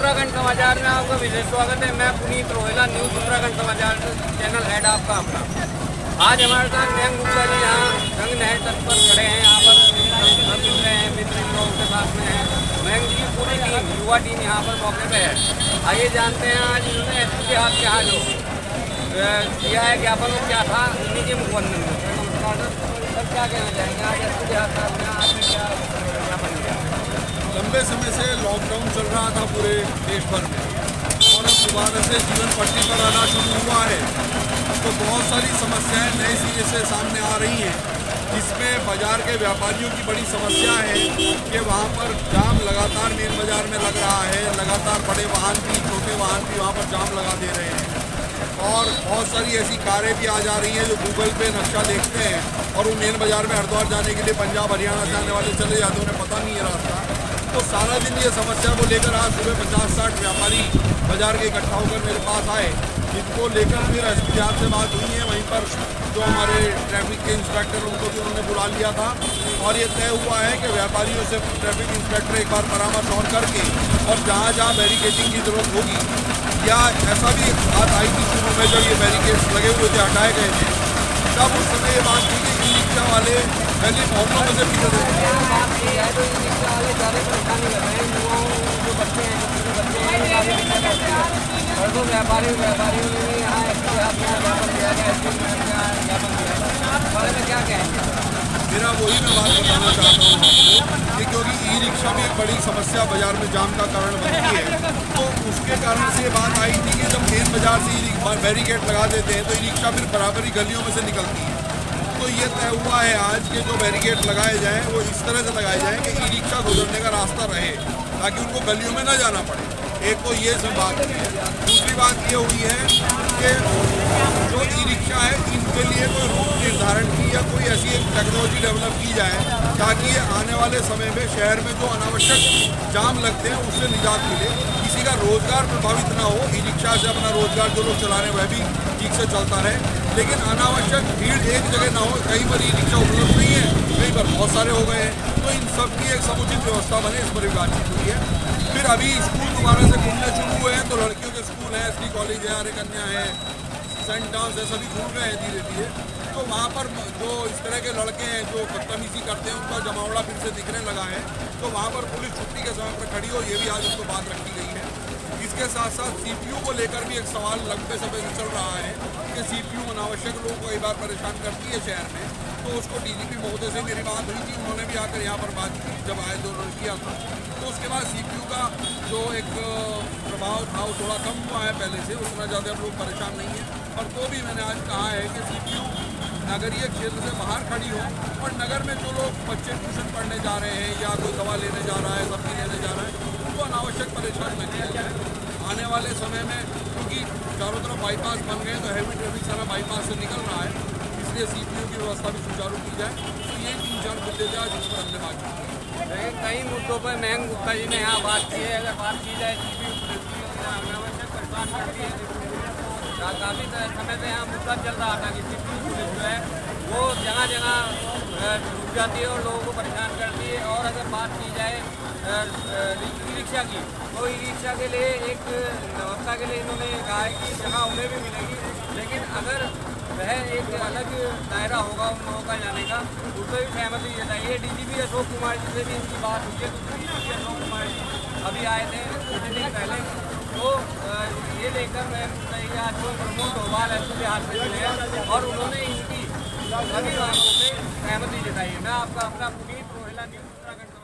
उत्तराखंड समाचार में आपका विशेष स्वागत है। मैं पुनीत रोहिला, न्यूज़ उत्तराखंड समाचार चैनल हेड आपका अपना। आज हमारे साथ मयंक गुप्ता जी यहाँ गंग नहर तट पर खड़े हैं। यहाँ पर सब मिल रहे हैं, मित्र लोगों के साथ में हैं। मयंक जी की पूरी टीम, युवा टीम यहाँ पर मौके पे है। आइए जानते हैं आज इन्होंने एसपी के हाथ यहाँ जो दिया है ज्ञापन, क्या था उन्हीं के मुखबंधन में। नमस्कार सर, क्या कहना चाहेंगे आज एसपी के हाथ आपने क्या ज्ञापन दिया? लंबे समय से लॉकडाउन चल रहा था पूरे देश भर में और अब दोबारा से जीवन पटरी पर आना शुरू हुआ है, तो बहुत सारी समस्याएं नए सिरे से सामने आ रही हैं, जिसमें बाजार के व्यापारियों की बड़ी समस्या है कि वहां पर जाम लगातार मेन बाजार में लग रहा है। लगातार बड़े वाहन भी, छोटे वाहन भी वहां पर जाम लगा दे रहे हैं और बहुत सारी ऐसी कारें भी आ जा रही हैं जो गूगल पे नक्शा देखते हैं और वो मेन बाजार में हरिद्वार जाने के लिए पंजाब हरियाणा से आने वाले चले जाते हैं, उन्हें पता नहीं है रास्ता। तो सारा दिन ये समस्या को लेकर आज सुबह 50-60 व्यापारी बाजार के इकट्ठा होकर मेरे पास आए, जिनको लेकर फिर एसपी साहब से बात हुई है। वहीं पर जो हमारे ट्रैफिक के इंस्पेक्टर, उनको भी उन्होंने बुला लिया था और ये तय हुआ है कि व्यापारियों से ट्रैफिक इंस्पेक्टर एक बार परामर्श और करके और जहाँ जहाँ बैरिकेडिंग की जरूरत होगी, या ऐसा भी बात आई थी शुरू में जब ये बैरिकेड्स लगे हुए थे, हटाए गए थे, तब उस समय ये बात की कि रिक्शा वाले पहले मोहल्लों में से पीछे थे। व्यापारियों ने यहाँ क्या कहेंगे? मेरा वही मैं बात बताना चाहता हूँ आपको कि क्योंकि ई रिक्शा भी एक बड़ी समस्या बाजार में जाम का कारण बनती है, तो उसके कारण से बात आई थी कि जब मेन बाजार से बैरिकेड लगा देते हैं तो ई रिक्शा फिर बराबरी गलियों में से निकलती है। तो ये तय हुआ है आज के जो बैरिकेड लगाए जाएँ वो इस तरह से लगाए जाएँ कि ई रिक्शा गुजरने का रास्ता रहे, ताकि उनको गलियों में न जाना पड़े। एक तो ये सब बात हुई है। दूसरी बात ये हुई है कि जो ई रिक्शा है इनके लिए कोई रूट निर्धारण की या कोई ऐसी एक टेक्नोलॉजी डेवलप की जाए ताकि आने वाले समय में शहर में जो अनावश्यक जाम लगते हैं उससे निजात मिले, किसी का रोजगार प्रभावित ना हो। ई रिक्शा से अपना रोजगार जो लोग चला रहे हैं वह भी ठीक से चलता रहे, लेकिन अनावश्यक भीड़ एक जगह ना हो। कहीं पर ई रिक्शा उपलब्ध नहीं है, कहीं पर बहुत सारे हो गए हैं, तो इन सब की एक समुचित व्यवस्था बने, इस पर भी बातचीत हुई है। फिर अभी स्कूल दोबारा से खुलने शुरू हुए हैं, तो लड़कियों के स्कूल हैं, एसडी कॉलेज है, आर्य कन्या है, सेंट डांस है, सभी खुल रहे हैं धीरे धीरे। तो वहाँ पर जो इस तरह के लड़के हैं जो बदतमीजी करते हैं उनका जमावड़ा फिर से दिखने लगा है, तो वहाँ पर पुलिस छुट्टी के समय पर खड़ी हो, ये भी आज उसको बात रखी गई है। इसके साथ साथ सीपीयू को लेकर भी एक सवाल लंबे समय से चल रहा है कि सीपीयू अनावश्यक लोगों को कई बार परेशान करती है शहर में, तो उसको डीजीपी महोदय से मेरी बात हुई थी, उन्होंने भी आकर यहाँ पर बात की जब आए तो उन्होंने किया था। तो उसके बाद सीपीयू का जो एक प्रभाव था वो थोड़ा कम हुआ है पहले से, उतना ज़्यादा लोग परेशान नहीं है। और तो भी मैंने आज कहा है कि सीपीयू नगरीय क्षेत्र से बाहर खड़ी हो और नगर में जो लोग बच्चे ट्यूशन पढ़ने जा रहे हैं या कोई दवा लेने जा रहा है, सब्जी लेने जा रहा है, उनको अनावश्यक परेशान न किया जाए। आने वाले समय में क्योंकि चारों तरफ बाईपास बन गए तो हैवी ट्रैफिक सारा बाईपास से निकल रहा है, इसलिए सीपीयू की व्यवस्था भी सुचारू की जाए। तो ये 3-4 मुद्दे थे आज जिस पर हमने बात की। कई मुद्दों पर मयंक गुप्ता जी ने यहाँ बात की है। अगर बात की जाए सीपीयू अनावश्यक परेशान करती है, काफ़ी समय से यहाँ मुद्दा चल रहा था कि सीपीयू पुलिस जो है वो जगह जगह रुक जाती है और लोगों को परेशान करती है। और अगर बात की जाए ई रिक्शा की, तो ई रिक्शा के लिए एक व्यवस्था के लिए इन्होंने कहा है कि जगह उन्हें भी मिलेगी, लेकिन अगर वह एक अलग दायरा होगा उन लोगों का जाने का, उस पर भी सहमति जताई है। डीजीपी अशोक कुमार जी से भी इनकी बात हुई है, तो डीजीपी अशोक कुमार जी अभी आए थे कुछ दिन पहले, तो ये लेकर मैं आज को प्रमोद डोभाल एसपी के हाथ में मिले हैं और उन्होंने इनकी सभी बातों से सहमति जताई है। मैं आपका अपना पुनीत रोहिला, न्यूज़ उत्तराखंड।